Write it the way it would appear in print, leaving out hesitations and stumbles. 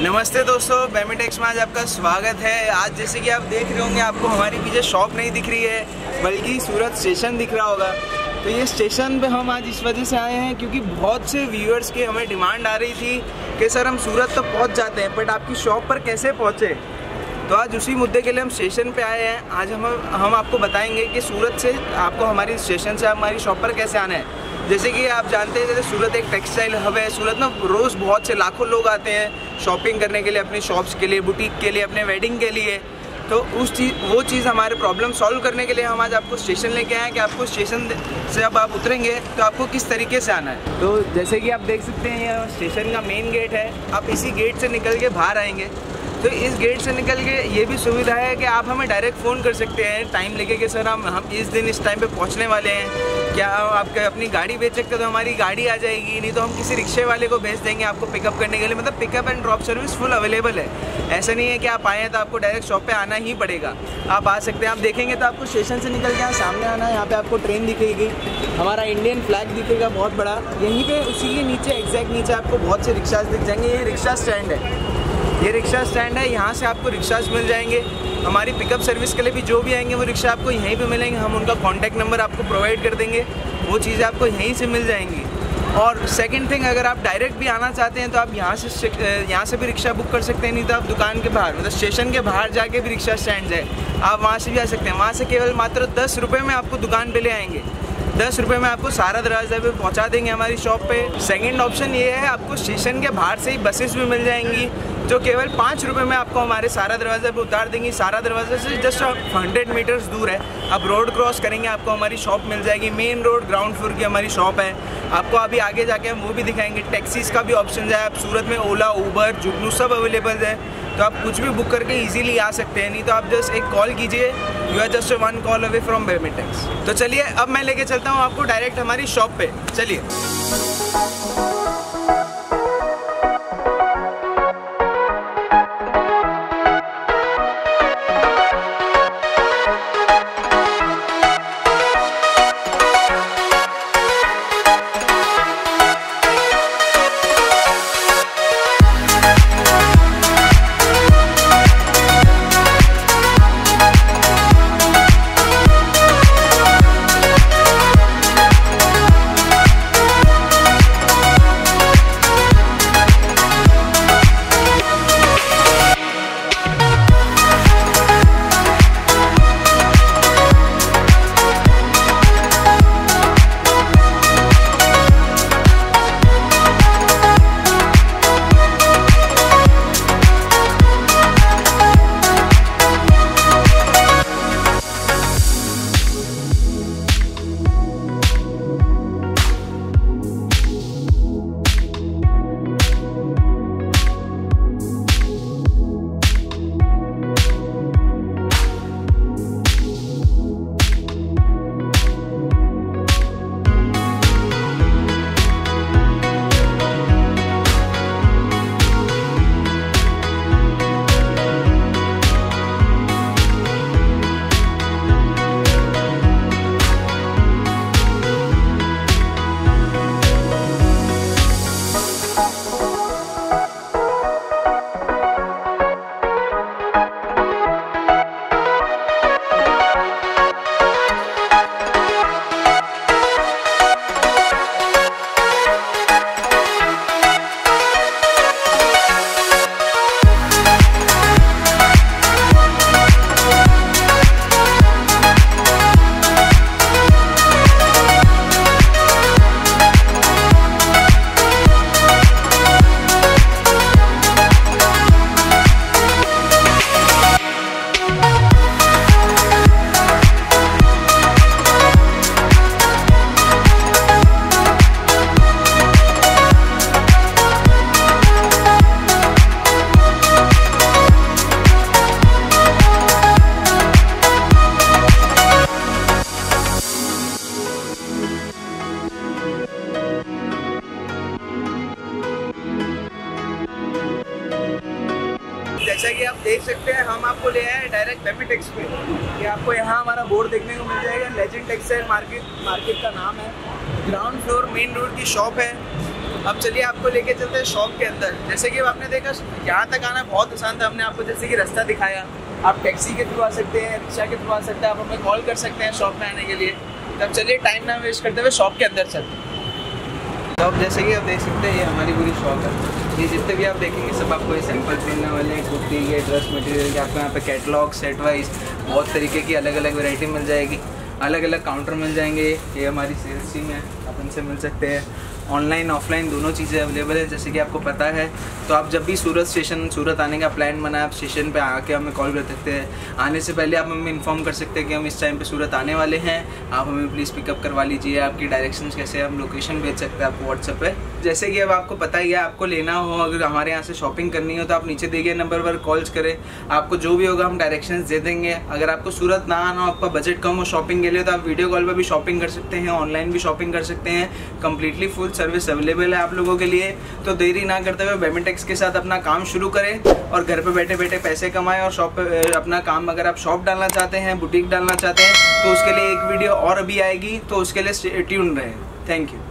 नमस्ते दोस्तों, बेमिटेक्स में आज आपका स्वागत है। आज जैसे कि आप देख रहे होंगे, आपको हमारी पीछे शॉप नहीं दिख रही है बल्कि सूरत स्टेशन दिख रहा होगा। तो ये स्टेशन पे हम आज इस वजह से आए हैं क्योंकि बहुत से व्यूअर्स की हमें डिमांड आ रही थी कि सर हम सूरत तो पहुंच जाते हैं बट आपकी शॉप पर कैसे पहुंचे। तो आज उसी मुद्दे के लिए हम स्टेशन पे आए हैं। आज हम आपको बताएंगे कि सूरत से आपको हमारी स्टेशन से हमारी शॉप पर कैसे आना है। जैसे कि आप जानते हैं, जैसे सूरत एक टेक्सटाइल हब है। सूरत में रोज़ बहुत से लाखों लोग आते हैं शॉपिंग करने के लिए, अपनी शॉप्स के लिए, बुटीक के लिए, अपने वेडिंग के लिए। तो वो चीज़ हमारे प्रॉब्लम सॉल्व करने के लिए हम आज आपको स्टेशन लेके आए हैं कि आपको स्टेशन से अब आप उतरेंगे तो आपको किस तरीके से आना है। तो जैसे कि आप देख सकते हैं, यह स्टेशन का मेन गेट है। आप इसी गेट से निकल के बाहर आएंगे तो इस गेट से निकल के ये भी सुविधा है कि आप हमें डायरेक्ट फ़ोन कर सकते हैं टाइम लेके कि सर हम इस दिन इस टाइम पे पहुंचने वाले हैं। क्या आप अपनी गाड़ी भेज सकते हो तो हमारी गाड़ी आ जाएगी, नहीं तो हम किसी रिक्शे वाले को भेज देंगे आपको पिकअप करने के लिए। मतलब pickup and drop service full available है। ऐसा नहीं है कि आप आए हैं तो आपको डायरेक्ट शॉप पर आना ही पड़ेगा। आप आ सकते हैं। आप देखेंगे तो आपको स्टेशन से निकल के यहाँ सामने आना है। यहाँ पर आपको ट्रेन दिखेगी, हमारा इंडियन फ्लैग दिखेगा बहुत बड़ा। यहीं पर उसी के नीचे एग्जैक्ट नीचे आपको बहुत से रिक्शाज दिख जाएंगे। ये रिक्शा स्टैंड है, ये रिक्शा स्टैंड है। यहाँ से आपको रिक्शाज मिल जाएंगे। हमारी पिकअप सर्विस के लिए भी जो भी आएंगे वो रिक्शा आपको यहीं पे मिलेंगे। हम उनका कॉन्टैक्ट नंबर आपको प्रोवाइड कर देंगे, वो चीज़ें आपको यहीं से मिल जाएंगी। और सेकंड थिंग, अगर आप डायरेक्ट भी आना चाहते हैं तो आप यहाँ से भी रिक्शा बुक कर सकते हैं, नहीं तो आप दुकान के बाहर मतलब स्टेशन के बाहर जाके भी रिक्शा स्टैंड है, आप वहाँ से भी आ सकते हैं। वहाँ से केवल मात्र 10 रुपये में आपको दुकान पे ले आएंगे। 10 रुपये में आपको सारा दरवाज़ा पे पहुँचा देंगे हमारी शॉप पे। सेकंड ऑप्शन ये है, आपको स्टेशन के बाहर से ही बसेस भी मिल जाएंगी जो केवल 5 रुपये में आपको हमारे सारा दरवाज़ा पे उतार देंगी। सारा दरवाज़ा से जस्ट 100 मीटर्स दूर है। आप रोड क्रॉस करेंगे, आपको हमारी शॉप मिल जाएगी। मेन रोड ग्राउंड फ्लोर की हमारी शॉप है। आपको अभी आगे जाके हम वो भी दिखाएंगे। टैक्सीज का भी ऑप्शन है। आप सूरत में ओला, उबर, जुगनू सब अवेलेबल है, तो आप कुछ भी बुक करके इजीली आ सकते हैं। नहीं तो आप जस्ट एक कॉल कीजिए, you are just 1 call away from Bemitex. तो चलिए अब मैं लेके चलता हूँ आपको डायरेक्ट हमारी शॉप पे। चलिए। जैसा कि आप देख सकते हैं, हम आपको ले आए हैं डायरेक्ट बेमिटेक्स पे। कि आपको यहाँ हमारा बोर्ड देखने को मिल जाएगा। लेजेंड टेक्सटाइल मार्केट का नाम है। ग्राउंड फ्लोर मेन रोड की शॉप है। अब चलिए आपको लेके चलते हैं शॉप के अंदर। जैसे कि आपने देखा यहाँ तक आना बहुत आसान था, हमने आपको जैसे कि रास्ता दिखाया। आप टैक्सी के थ्रू आ सकते हैं, रिक्शा के थ्रू आ सकते हैं, आप हमें कॉल कर सकते हैं शॉप में आने के लिए। तब चलिए टाइम ना वेस्ट करते हुए शॉप के अंदर चलते हैं। तो अब जैसे कि आप देख सकते हैं ये हमारी पूरी शॉप है। ये जितने भी आप देखेंगे सब आपको ये सैंपल मिलने वाले हैं, कुर्ती के ड्रेस मटेरियल के। आपको यहाँ पे कैटलॉग सेट वाइज बहुत तरीके की अलग अलग वैरायटी मिल जाएगी, अलग अलग काउंटर मिल जाएंगे। ये हमारी सेल्स टीम है, आप इनसे मिल सकते हैं। ऑनलाइन ऑफलाइन दोनों चीज़ें अवेलेबल है जैसे कि आपको पता है। तो आप जब भी सूरत आने का प्लान बनाए, आप स्टेशन पे आके हमें कॉल कर सकते हैं। आने से पहले आप हमें इन्फॉर्म कर सकते हैं कि हम इस टाइम पे सूरत आने वाले हैं, आप हमें प्लीज़ पिकअप करवा लीजिए। आपकी डायरेक्शंस कैसे, हम लोकेशन भेज सकते हैं आपको व्हाट्सएप पे। जैसे कि अब आपको पता ही है, आपको लेना हो, अगर हमारे यहाँ से शॉपिंग करनी हो तो आप नीचे दिए गए नंबर पर कॉल्स करें, आपको जो भी होगा हम डायरेक्शंस दे देंगे। अगर आपको सूरत ना आना हो, आपका बजट कम हो शॉपिंग के लिए, तो आप वीडियो कॉल पर भी शॉपिंग कर सकते हैं, ऑनलाइन भी शॉपिंग कर सकते हैं। कंप्लीटली फुल सर्विस अवेलेबल है आप लोगों के लिए। तो देरी ना करते हुए बेमिटेक्स के साथ अपना काम शुरू करें और घर पे बैठे बैठे पैसे कमाएं। और शॉप पे अपना काम, अगर आप शॉप डालना चाहते हैं, बुटीक डालना चाहते हैं, तो उसके लिए एक वीडियो और अभी आएगी, तो उसके लिए ट्यून रहें। Thank you.